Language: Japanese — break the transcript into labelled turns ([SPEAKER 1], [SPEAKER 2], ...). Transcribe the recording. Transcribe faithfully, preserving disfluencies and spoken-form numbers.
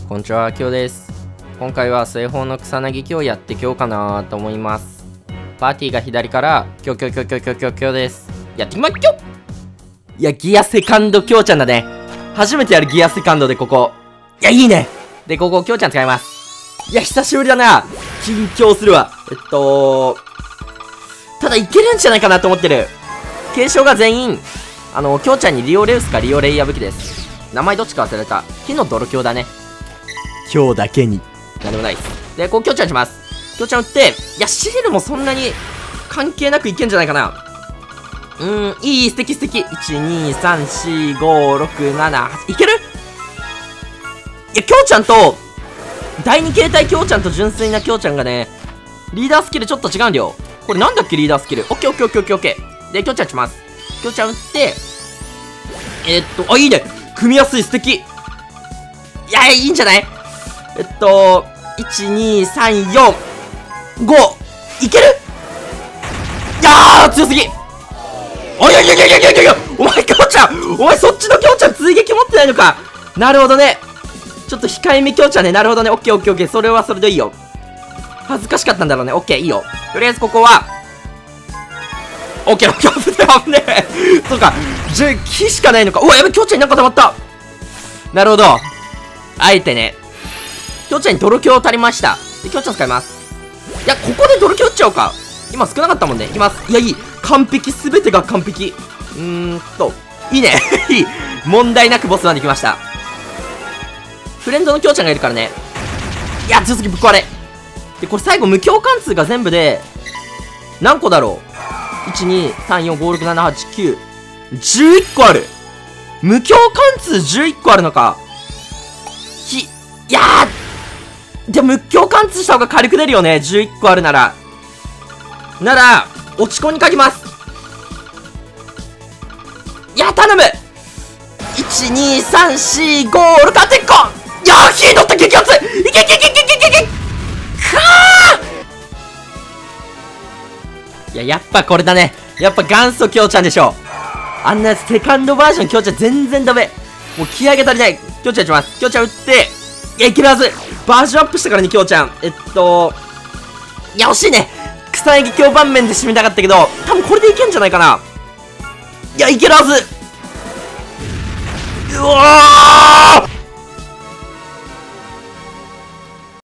[SPEAKER 1] こんにちは、きょうです。今回は西方の草薙きょうやっていこうかなと思います。パーティーが左から、きょうきょうきょうきょうきょうきょうきょうです。やっていきまっきょ。いや、ギアセカンドきょうちゃんだね。初めてやるギアセカンドでここ。いや、いいね。で、ここ、きょうちゃん使います。いや、久しぶりだな。緊張するわ。えっとただいけるんじゃないかなと思ってる。継承が全員、あの、きょうちゃんにリオレウスかリオレイヤ武器です。名前どっちか忘れた。火の泥鏡だね。今日だけに。なんでもないです。で、こう、きょうちゃんします。きょうちゃん打って、いや、シリルもそんなに関係なくいけんじゃないかな。うーん、いい、素敵素敵。いち、に、さん、よん、ご、ろく、なな、はち。いける？いや、きょうちゃんと、だいに形態きょうちゃんと純粋なきょうちゃんがね、リーダースキルちょっと違うんだよ。これなんだっけ、リーダースキル。オッケーオッケーオッケーオッケーオッケー。で、きょうちゃんします。きょうちゃん打って、えー、っと、あ、いいね。組みやすい、素敵。いや、いいんじゃない？えっと、いち、に、さん、よん、ご、いける？いやー、強すぎ！おいやいやいやいやいやいやいや、お前きょうちゃん、お前そっちのきょうちゃん追撃持ってないのか。なるほどね。ちょっと控えめきょうちゃんね。なるほどね。オッケーオッケーオッケー。それはそれでいいよ。恥ずかしかったんだろうね。オッケー、いいよ。とりあえずここは、オッケーオッケー、危ねえ危ねえ。そうか、じゅうきしかないのか。うわ、やべ、きょうちゃんになんか溜まった。なるほど。あえてね。きょうちゃんに泥鏡足りました。で、きょうちゃん使います。いや、ここで泥鏡打っちゃおうか。今少なかったもんね。いきます。いや、いい。完璧。すべてが完璧。うーんと。いいね。いい。問題なくボスまで来ました。フレンドのきょうちゃんがいるからね。いや、強すぎぶっ壊れ。で、これ最後無強貫通が全部で、何個だろう？ いち、に、さん、よん、ご、ろく、なな、はち、きゅう。じゅういっこある。無強貫通じゅういっこあるのか。ひ、いやー、でも無強貫通した方が軽く出るよね。じゅういっこあるなら。なら、落ち込みかけます。いや、頼む！ いち、に、さん、よん、ご、ろく、あといっこ！いやー、火乗った激アツ！いけいけいけいけいけいけ！かー！いや、やっぱこれだね。やっぱ元祖きょうちゃんでしょ。あんなやつ、セカンドバージョンきょうちゃん全然ダメ。もう気合が足りない。きょうちゃんします。きょうちゃん打って、いや、いけるはず。バージョンアップしたからね、きょうちゃん。えっと、いや、惜しいね。草薙きょう盤面で締めたかったけど、多分これでいけんじゃないかな。いや、いけるはず。うわ